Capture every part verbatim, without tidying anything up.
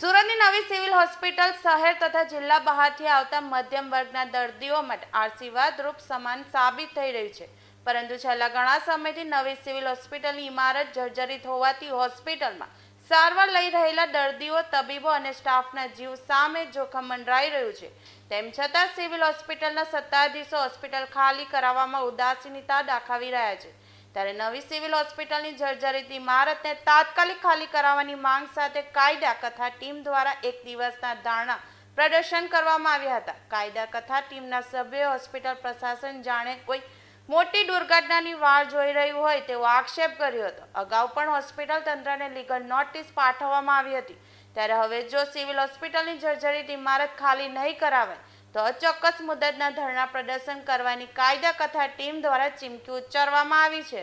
સુરતની નવી civil hospital શહેર તથા જિલ્લા બહારથી આવતા મધ્યમ વર્ગના દર્દીઓ માટે આશીર્વાદરૂપ સમાન સાબિત થઈ રહી છે, પરંતુ છેલ્લા ઘણા સમયથી નવી સિવિલ હોસ્પિટલની ઇમારત જર્જરિત હોવાથી હોસ્પિટલમાં સારવાર લઈ રહેલા દર્દીઓ, તબીબો અને સ્ટાફના જીવ સામે જોખમ મંડરાઈ રહ્યું છે। તેમ છતાં સિવિલ હોસ્પિટલના સત્તાધીશો હોસ્પિટલ ખાલી કરાવવામાં ઉદાસીનતા દાખવી રહ્યા છે। ત્યારે નવી સિવિલ હોસ્પિટલની જર્જરિત ઇમારતને તાત્કાલિક ખાલી કરાવવાની માંગ સાથે કાયદા કથા ટીમ દ્વારા એક દિવસના ધરણા પ્રદર્શન કરવામાં આવ્યા હતા। કાયદા કથા ટીમના સભ્યોએ હોસ્પિટલ પ્રશાસન જાણે કોઈ મોટી દુર્ઘટનાની વાર જોઈ રહ્યું હોય તેવો આક્ષેપ કર્યો હતો। અગાઉ પણ હોસ્પિટલ તંત્રને લીગલ નોટિસ પાઠવવામાં આવી હતી। ત્યારે હવે જો સિવિલ હોસ્પિટલની જર્જરિત ઇમારત ખાલી નહીં કરાવાય તો અચોક્કસ મુદ્દતના ધરણા પ્રદર્શન કરવાની કાયદા કથા ટીમ દ્વારા ચીમકી ઉચ્ચારવામાં આવી છે।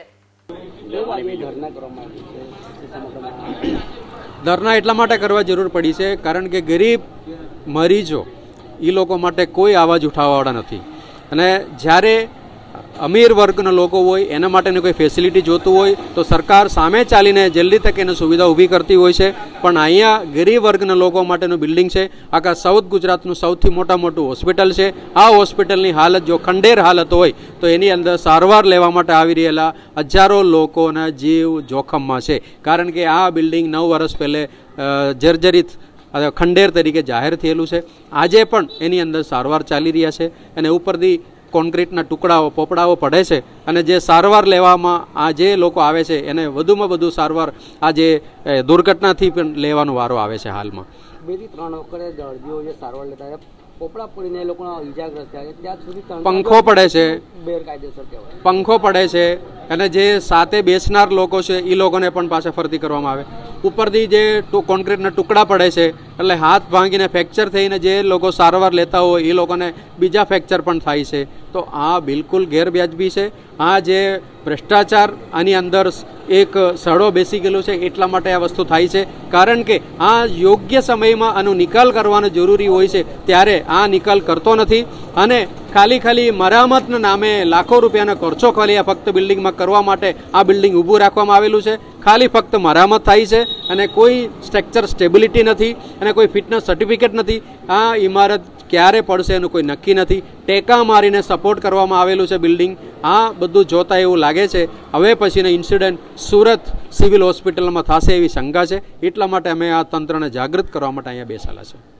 ધરના એટલા માટે કરવા જરૂર પડી છે કારણ કે ગરીબ મરીજો એ લોકો માટે કોઈ અવાજ ઉઠાવવાવાળા નથી, અને જ્યારે અમીર વર્ગના લોકો હોય એના માટેની કોઈ ફેસિલિટી જોતું હોય તો સરકાર સામે ચાલીને જલ્દી તક એને સુવિધા ઊભી કરતી હોય છે, પણ અહીંયા ગરીબ વર્ગના લોકો માટેનું બિલ્ડિંગ છે। આખા સાઉથ ગુજરાતનું સૌથી મોટા મોટું હોસ્પિટલ છે। આ હોસ્પિટલની હાલત જો ખંડેર હાલત હોય તો એની અંદર સારવાર લેવા માટે આવી રહેલા હજારો લોકોના જીવ જોખમમાં છે, કારણ કે આ બિલ્ડિંગ નવ વર્ષ પહેલે જર્જરિત ખંડેર તરીકે જાહેર થયેલું છે। આજે પણ એની અંદર સારવાર ચાલી રહ્યા છે અને ઉપરથી કોન્ક્રીટના ટુકડાઓ પોપડાઓ પડે છે, અને જે સારવાર લેવામાં આ જે લોકો આવે છે એને વધુમાં વધુ સારવાર આ જે દુર્ઘટનાથી પણ લેવાનો વારો આવે છે। હાલમાં બે થી ત્રણ વખતે દર્દીઓ જે સારવાર લેતા પોપડા પડીને એ લોકોના ઈજાગ્રસ્ત થયા છે, ત્યાં સુધી પંખો પડે છે, ગેરકાયદેસર કહેવાય પંખો પડે છે, અને જે સાથે બેસનાર લોકો છે એ લોકોને પણ પાછા ફરતી કરવામાં આવે। ઉપરથી જે કોન્ક્રીટના ટુકડા પડે છે એટલે હાથ ભાંગીને ફ્રેક્ચર થઈને જે લોકો સારવાર લેતા હોય એ લોકોને બીજા ફ્રેક્ચર પણ થાય છે। તો આ બિલકુલ ગેરવ્યાજબી છે। આ જે ભ્રષ્ટાચાર આની અંદર એક સડો બેસી ગયેલો છે એટલા માટે આ વસ્તુ થાય છે, કારણ કે આ યોગ્ય સમયમાં આનો નિકાલ કરવાનો જરૂરી હોય છે ત્યારે આ નિકાલ કરતો નથી, અને ખાલી ખાલી મરામતના નામે લાખો રૂપિયાનો ખર્ચો ખાલી આ ફક્ત બિલ્ડિંગમાં કરવા માટે આ બિલ્ડિંગ ઊભું રાખવામાં આવેલું છે। ખાલી ફક્ત મરામત થાય છે અને કોઈ સ્ટ્રક્ચર સ્ટેબિલિટી નથી અને કોઈ ફિટનેસ સર્ટિફિકેટ નથી। આ ઇમારત ક્યારે પડશે એનું કોઈ નક્કી નથી, ટેકા મારીને સપોર્ટ કરવામાં આવેલું છે બિલ્ડિંગ। આ બધું જોતા એવું લાગે છે હવે પછીનો ઇન્સિડન્ટ સુરત સિવિલ હોસ્પિટલમાં થશે એવી શંકા છે, એટલા માટે અમે આ તંત્રને જાગૃત કરવા માટે અહીંયા બેસેલા છે।